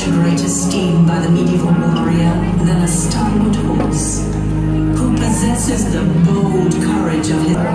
such a great esteem by the medieval warrior than a stalwart horse, who possesses the bold courage of his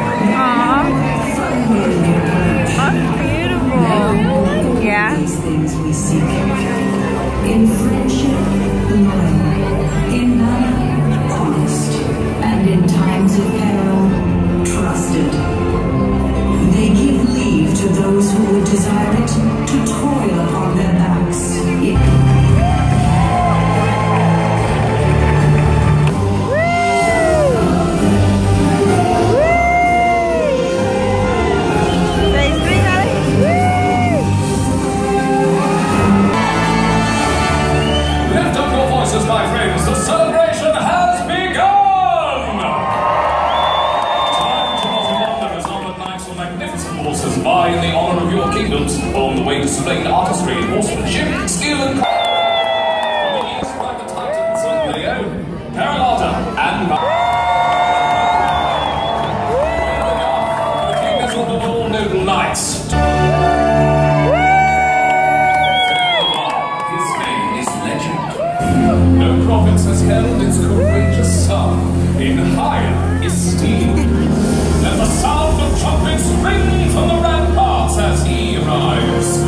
That's beautiful. Yeah. These things we seek. In friendship, loyal. In valor, honest. And in times of peril, trusted. They give leave to those who would desire it to toil upon their backs. Lift up your voices, my friends. The celebration has begun! Time to wonder as armored knights on magnificent horses vie in the honor of your kingdoms on the way to display artistry, horsemanship, skill and from the east ride the Titans of Leo, Peralata, and the king is of all noble knights. No province has held its courageous son in higher esteem. Let the sound of trumpets ring from the ramparts as he arrives.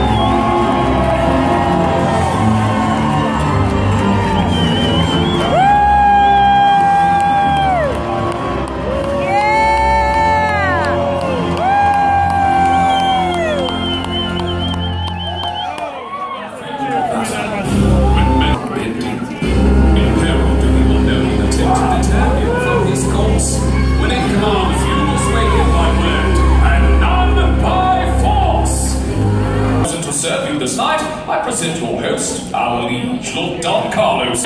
Serve you this night, I present your host, our liege, Lord Don Carlos.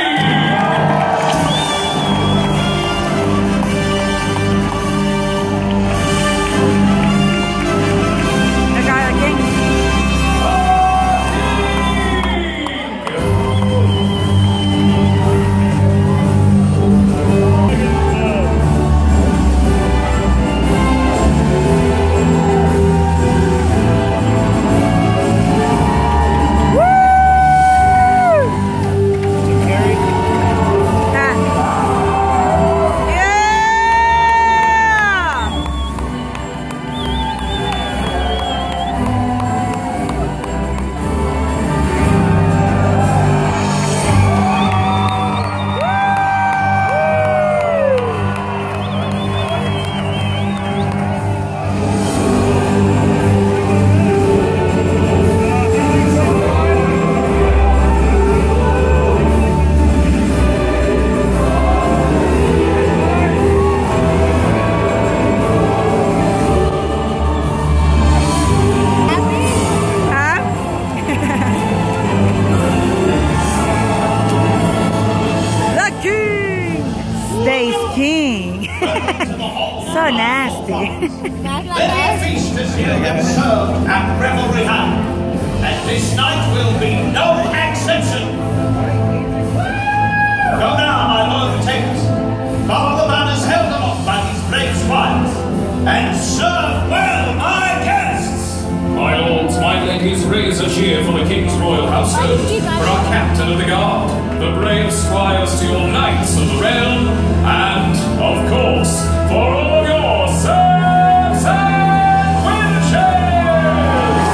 So nasty. Many feast is here yet served and revelry had, and this night will be no exception. Go now, my loyal retainers, follow the banners held aloft by these brave squires, and serve well my guests. My lords, my ladies, raise a cheer for the king's royal household, for our captain of the guard, the brave squires to your knights of the realm, and, of course, for all of your serfs and witches!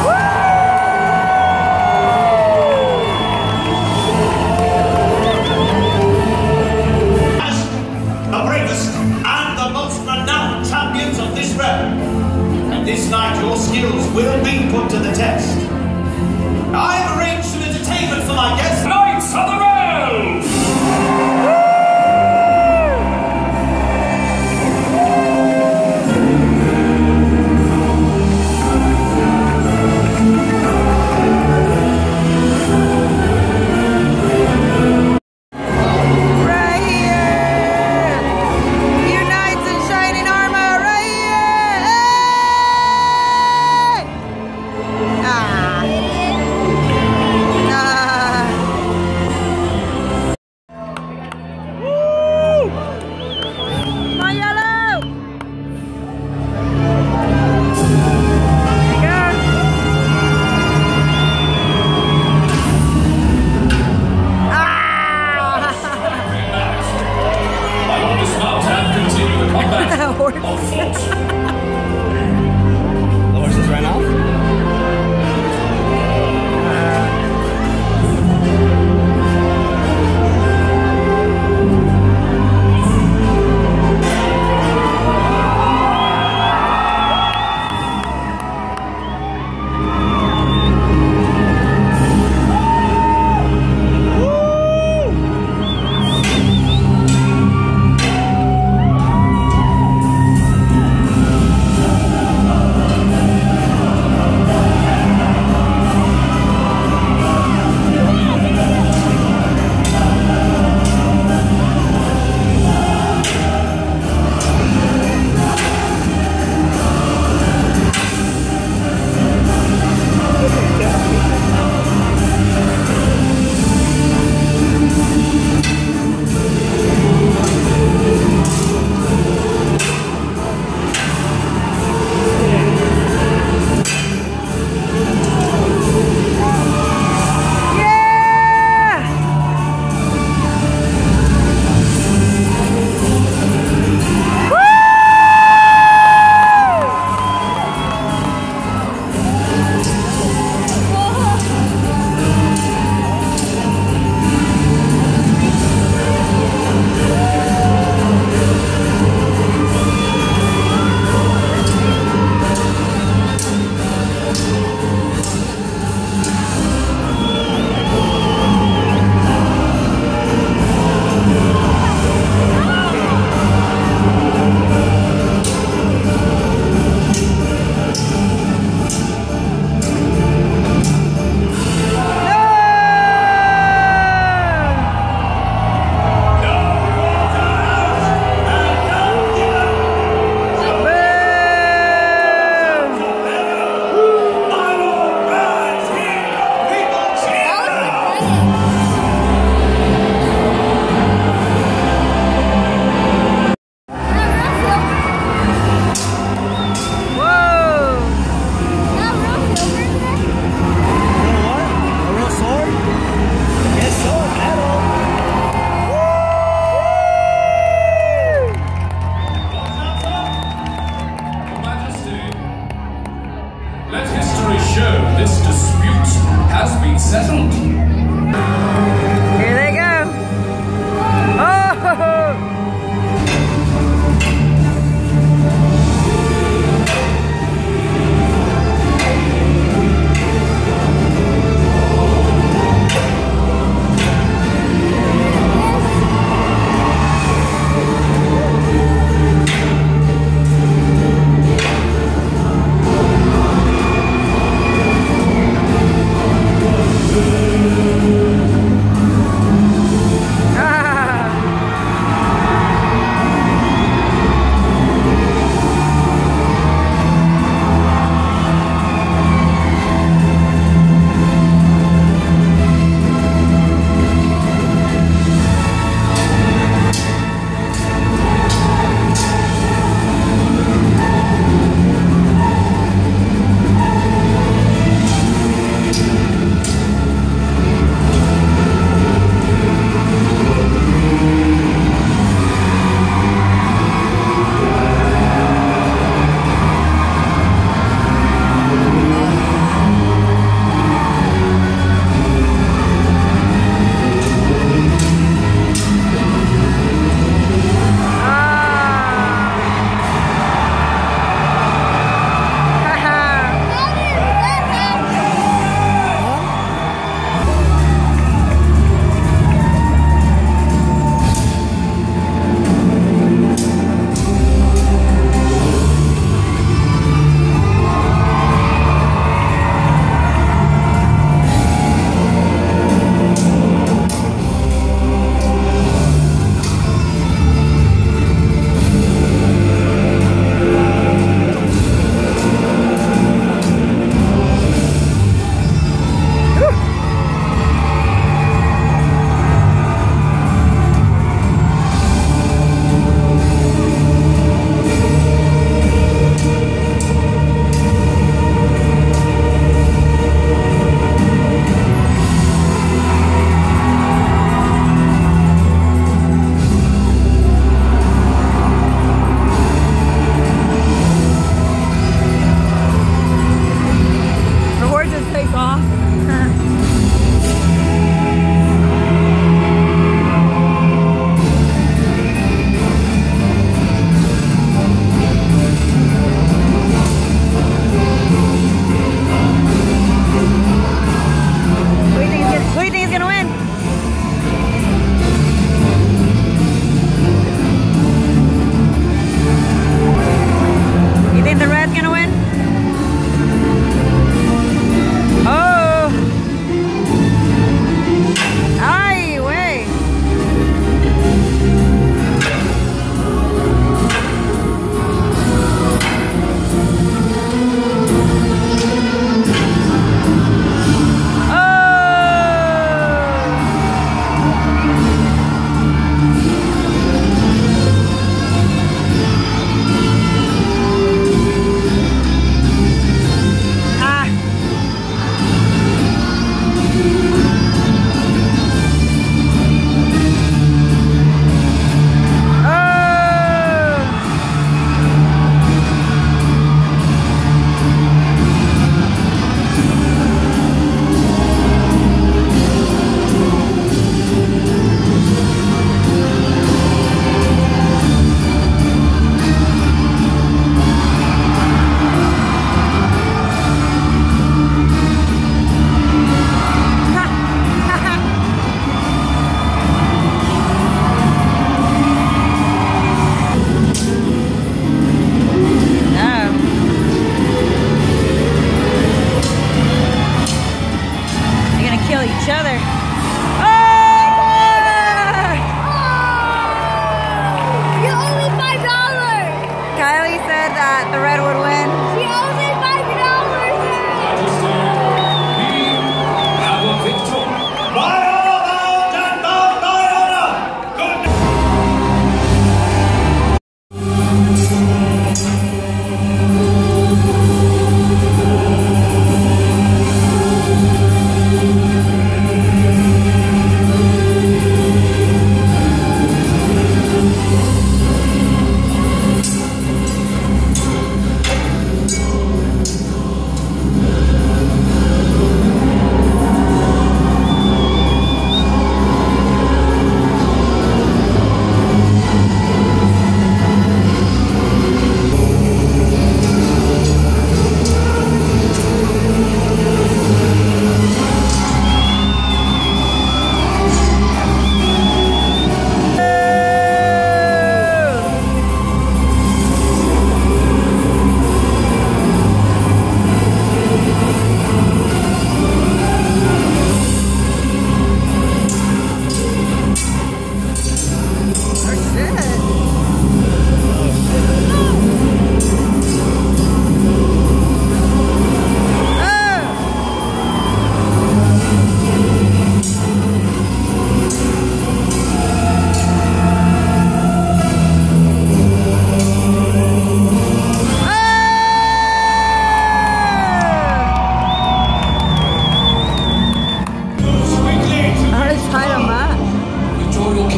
The bravest and the most renowned champions of this realm, and this night your skills will be put to the test. I have arranged some entertainment for my guests. Knights of the realm!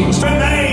King's. When they